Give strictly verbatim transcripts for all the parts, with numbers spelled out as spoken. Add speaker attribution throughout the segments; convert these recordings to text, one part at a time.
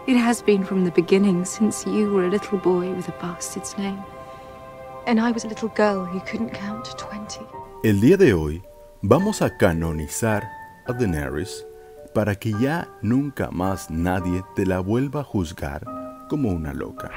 Speaker 1: It has been from the beginning, since you were a little boy with a bastard's name. And I was a little girl who couldn't count to twenty.
Speaker 2: El día de hoy vamos a canonizar a Daenerys para que ya nunca más nadie te la vuelva a juzgar como una loca.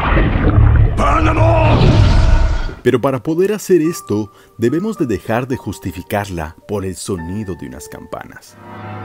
Speaker 2: Pero para poder hacer esto, debemos de dejar de justificarla por el sonido de unas campanas.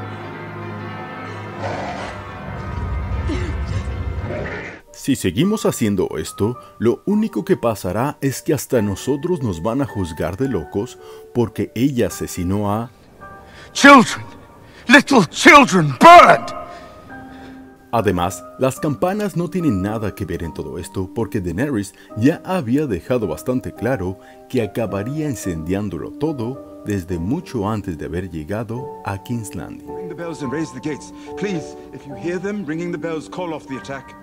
Speaker 2: Si seguimos haciendo esto, lo único que pasará es que hasta nosotros nos van a juzgar de locos porque ella asesinó a...
Speaker 3: Children! Little children burned!
Speaker 2: Además, las campanas no tienen nada que ver en todo esto porque Daenerys ya había dejado bastante claro que acabaría incendiándolo todo desde mucho antes de haber llegado a King's Landing.
Speaker 4: Ring the bells and raise the gates. Please, if you hear them ringing the bells, call off the attack.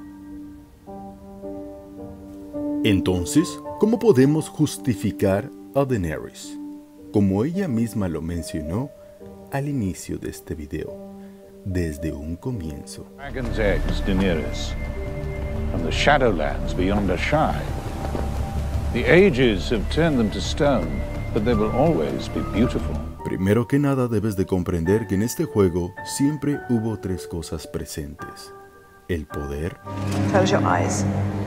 Speaker 2: Entonces, ¿cómo podemos justificar a Daenerys? Como ella misma lo mencionó al inicio de este video, desde un comienzo.
Speaker 5: Dragon's eggs, Daenerys, from the Shadowlands beyond Asshai. The ages have turned them to stone, but they will always be beautiful.
Speaker 2: Primero que nada debes de comprender que en este juego siempre hubo tres cosas presentes. El poder.
Speaker 6: Close your eyes.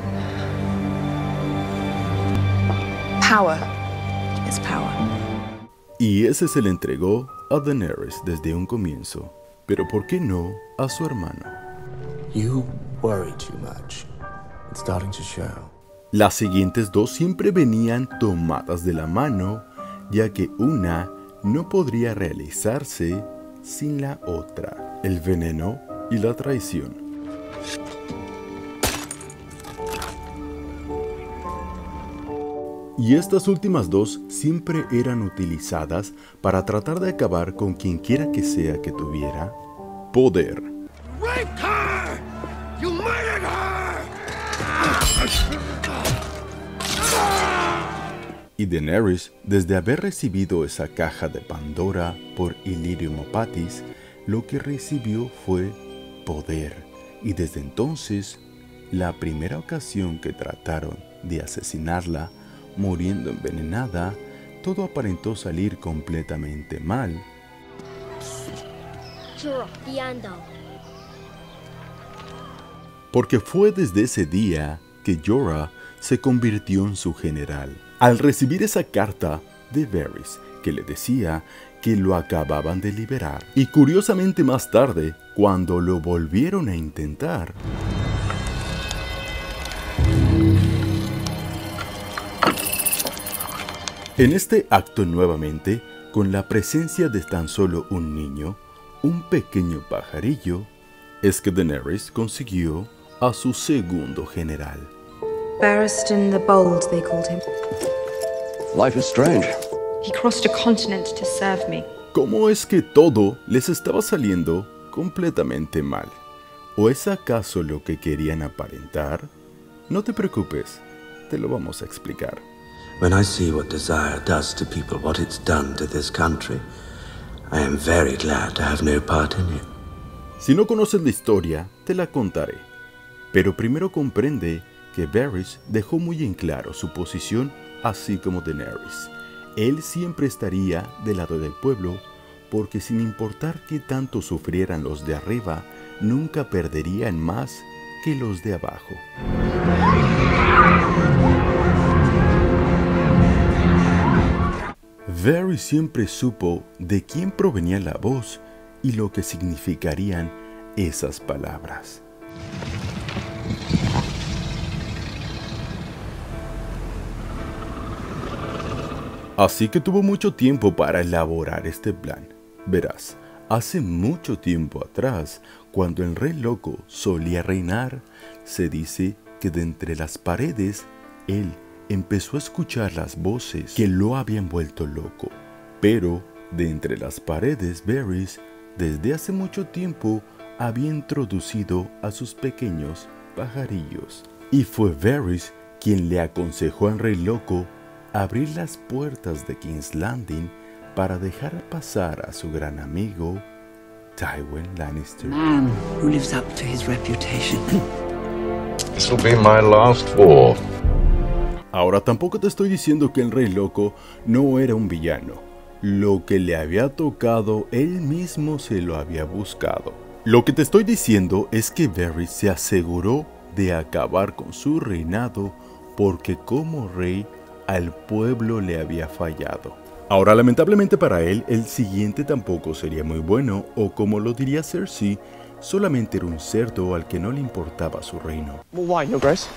Speaker 6: Power is power.
Speaker 2: Y ese se le entregó a Daenerys desde un comienzo. Pero ¿por qué no a su hermano?
Speaker 7: You worry too much. It's starting to show.
Speaker 2: Las siguientes dos siempre venían tomadas de la mano, ya que una no podría realizarse sin la otra. El veneno y la traición. Y estas últimas dos siempre eran utilizadas para tratar de acabar con quien quiera que sea que tuviera poder. Y Daenerys, desde haber recibido esa caja de Pandora por Illyrio Mopatis, lo que recibió fue poder. Y desde entonces, la primera ocasión que trataron de asesinarla, muriendo envenenada, todo aparentó salir completamente mal. Porque fue desde ese día que Jorah se convirtió en su general. Al recibir esa carta de Varys que le decía que lo acababan de liberar. Y curiosamente más tarde, cuando lo volvieron a intentar, en este acto nuevamente, con la presencia de tan solo un niño, un pequeño pajarillo, es que Daenerys consiguió a su segundo general.
Speaker 1: Barristan the Bold, they called him.
Speaker 7: Life is strange.
Speaker 1: He crossed a continent to serve me.
Speaker 2: ¿Cómo es que todo les estaba saliendo completamente mal? ¿O es acaso lo que querían aparentar? No te preocupes, te lo vamos a explicar.
Speaker 7: When I see what desire does to people, what it's done to this country, I am very glad to have no part in it.
Speaker 2: Si no conoces la historia, te la contaré. Pero primero comprende que Varys dejó muy en claro su posición, así como Daenerys. Él siempre estaría del lado del pueblo, porque sin importar qué tanto sufrieran los de arriba, nunca perderían más que los de abajo. Varys siempre supo de quién provenía la voz y lo que significarían esas palabras. Así que tuvo mucho tiempo para elaborar este plan. Verás, hace mucho tiempo atrás, cuando el Rey Loco solía reinar, se dice que de entre las paredes, él empezó a escuchar las voces que lo habían vuelto loco. Pero de entre las paredes, Varys, desde hace mucho tiempo, había introducido a sus pequeños pajarillos. Y fue Varys quien le aconsejó al Rey Loco abrir las puertas de King's Landing para dejar pasar a su gran amigo Tywin Lannister.
Speaker 8: Man who lives up to his reputation.
Speaker 9: This will be my last war.
Speaker 2: Ahora tampoco te estoy diciendo que el Rey Loco no era un villano. Lo que le había tocado, él mismo se lo había buscado. Lo que te estoy diciendo es que Varys se aseguró de acabar con su reinado porque como rey al pueblo le había fallado. Ahora lamentablemente para él, el siguiente tampoco sería muy bueno, o como lo diría Cersei, solamente era un cerdo al que no le importaba su reino.
Speaker 10: More wine, Your Grace.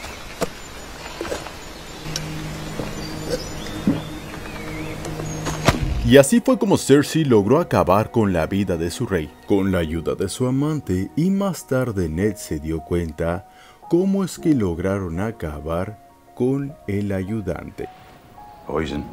Speaker 2: Y así fue como Cersei logró acabar con la vida de su rey, con la ayuda de su amante, y más tarde Ned se dio cuenta cómo es que lograron acabar con el ayudante.
Speaker 3: Poison.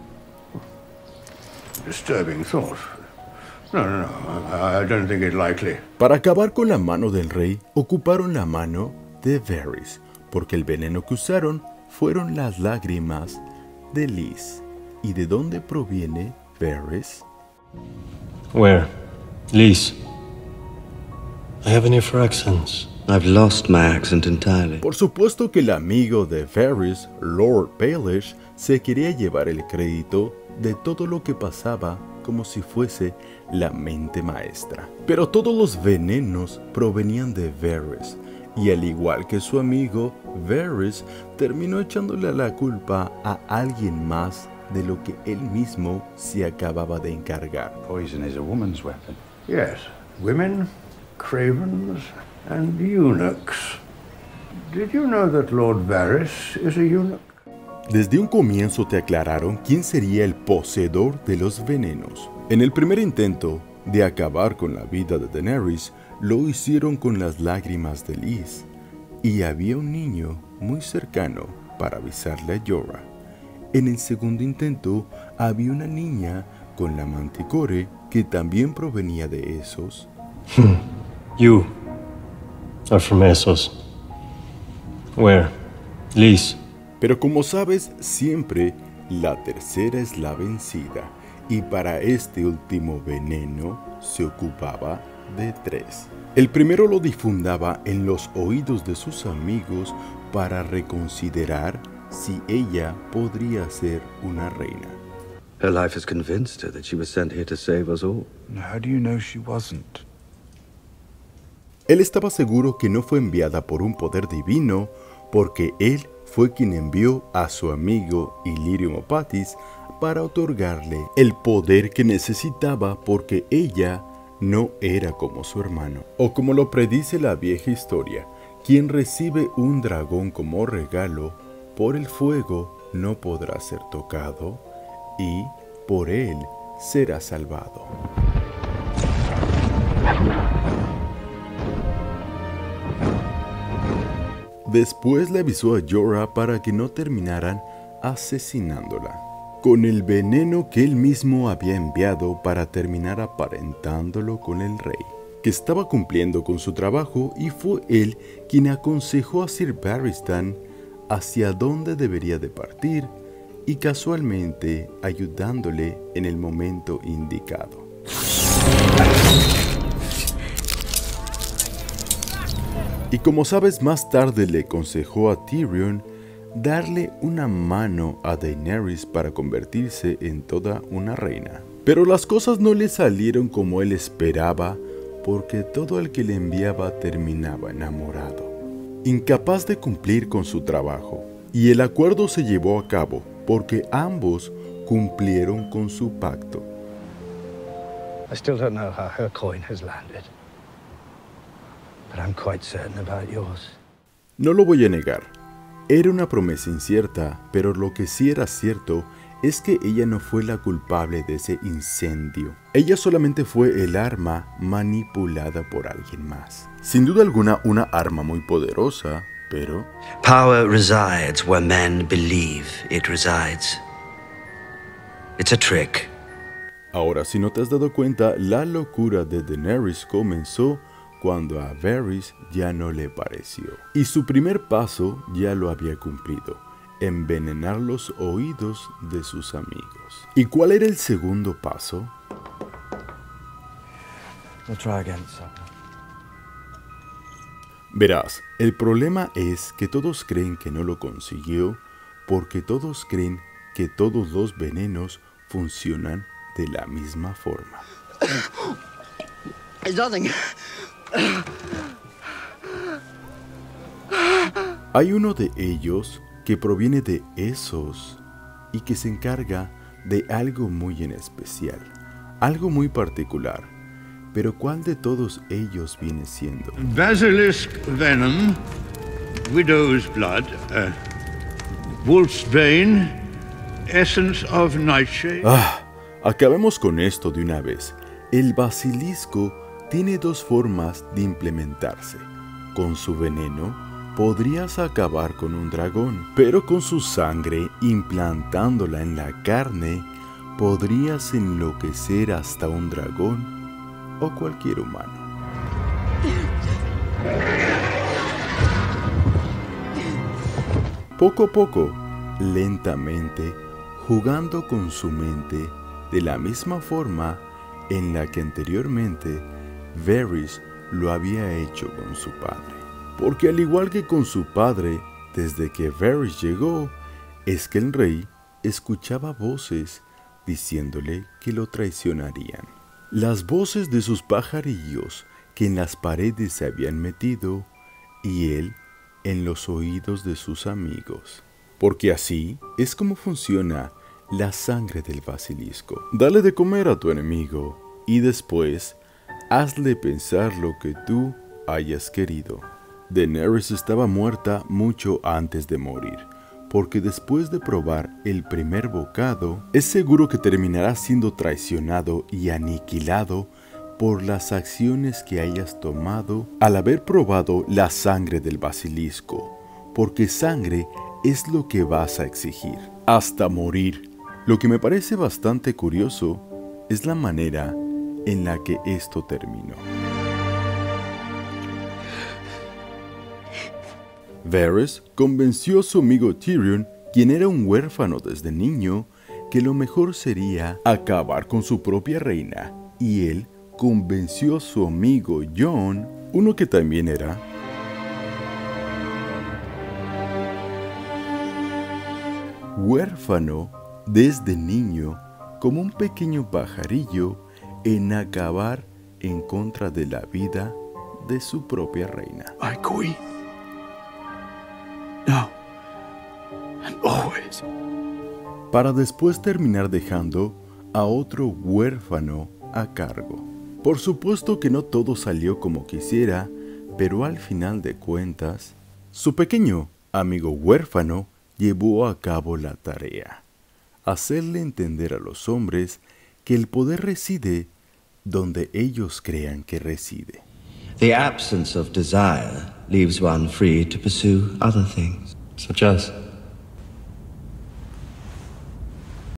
Speaker 3: Disturbing thought. No, no, no, I, I don't think it likely.
Speaker 2: Para acabar con la mano del rey, ocuparon la mano de Varys, porque el veneno que usaron fueron las lágrimas de Lys. ¿Y de dónde proviene Varys?
Speaker 11: Where? Lys. I have an ear for accents.
Speaker 7: I've lost my accent entirely.
Speaker 2: Por supuesto que el amigo de Varys, Lord Baelish, se quería llevar el crédito de todo lo que pasaba como si fuese la mente maestra. Pero todos los venenos provenían de Varys, y al igual que su amigo, Varys terminó echándole la culpa a alguien más de lo que él mismo se acababa de encargar.
Speaker 3: Poison is a woman's weapon. Yes, women, cravens, and eunuchs. Did you know that Lord Varys is a eunuch?
Speaker 2: Desde un comienzo te aclararon quién sería el poseedor de los venenos. En el primer intento de acabar con la vida de Daenerys, lo hicieron con las lágrimas de Lys, y había un niño muy cercano para avisarle a Jorah. En el segundo intento, había una niña con la Manticore que también provenía de Essos.
Speaker 11: You are from Essos. Where? Lys.
Speaker 2: Pero como sabes, siempre la tercera es la vencida, y para este último veneno se ocupaba de tres. El primero lo difundaba en los oídos de sus amigos para reconsiderar si ella podría ser una reina.
Speaker 7: Her life has convinced her that she was sent here to save us all.
Speaker 4: How do you know she wasn't?
Speaker 2: Él estaba seguro que no fue enviada por un poder divino, porque él fue quien envió a su amigo Illyrio Mopatis para otorgarle el poder que necesitaba, porque ella no era como su hermano. O como lo predice la vieja historia, quien recibe un dragón como regalo, por el fuego no podrá ser tocado, y por él será salvado. Después le avisó a Jorah para que no terminaran asesinándola, con el veneno que él mismo había enviado para terminar aparentándolo con el rey, que estaba cumpliendo con su trabajo, y fue él quien aconsejó a Sir Barristan hacia dónde debería de partir, y casualmente ayudándole en el momento indicado. Y como sabes, más tarde le aconsejó a Tyrion darle una mano a Daenerys para convertirse en toda una reina. Pero las cosas no le salieron como él esperaba, porque todo el que le enviaba terminaba enamorado, incapaz de cumplir con su trabajo. Y el acuerdo se llevó a cabo porque ambos cumplieron con su pacto.
Speaker 3: I still don't know how her coin has landed, but I'm quite certain about yours.
Speaker 2: No lo voy a negar, era una promesa incierta, pero lo que sí era cierto es que ella no fue la culpable de ese incendio. Ella solamente fue el arma manipulada por alguien más. Sin duda alguna, una arma muy poderosa, pero...
Speaker 7: Power resides where men believe it resides. It's a trick.
Speaker 2: Ahora, si no te has dado cuenta, la locura de Daenerys comenzó cuando a Varys ya no le pareció. Y su primer paso ya lo había cumplido: envenenar los oídos de sus amigos. ¿Y cuál era el segundo paso?
Speaker 10: We'll try again at supper.
Speaker 2: Verás, el problema es que todos creen que no lo consiguió porque todos creen que todos los venenos funcionan de la misma forma.
Speaker 12: It's nothing.
Speaker 2: Hay uno de ellos que proviene de esos y que se encarga de algo muy en especial, algo muy particular. Pero ¿cuál de todos ellos viene siendo?
Speaker 3: Basilisk venom, widow's blood, uh, wolf's bane, essence of nightshade.
Speaker 2: Ah, acabemos con esto de una vez. El basilisco tiene dos formas de implementarse. Con su veneno podrías acabar con un dragón, pero con su sangre implantándola en la carne podrías enloquecer hasta un dragón o cualquier humano. Poco a poco, lentamente, jugando con su mente de la misma forma en la que anteriormente Varys lo había hecho con su padre. Porque al igual que con su padre, desde que Varys llegó, es que el rey escuchaba voces diciéndole que lo traicionarían. Las voces de sus pajarillos que en las paredes se habían metido y él en los oídos de sus amigos. Porque así es como funciona la sangre del basilisco. Dale de comer a tu enemigo y después hazle pensar lo que tú hayas querido. Daenerys estaba muerta mucho antes de morir, porque después de probar el primer bocado, es seguro que terminará siendo traicionado y aniquilado por las acciones que hayas tomado al haber probado la sangre del basilisco, porque sangre es lo que vas a exigir, hasta morir. Lo que me parece bastante curioso es la manera en la que esto terminó. Varys convenció a su amigo Tyrion, quien era un huérfano desde niño, que lo mejor sería acabar con su propia reina, y él convenció a su amigo Jon, uno que también era huérfano desde niño, como un pequeño pajarillo, en acabar en contra de la vida de su propia reina.
Speaker 10: My queen. Now and always.
Speaker 2: Para después terminar dejando a otro huérfano a cargo. Por supuesto que no todo salió como quisiera, pero al final de cuentas, su pequeño amigo huérfano llevó a cabo la tarea: hacerle entender a los hombres que el poder reside donde ellos crean que reside.
Speaker 7: The absence of desire leaves one free to pursue other things.
Speaker 11: Such as?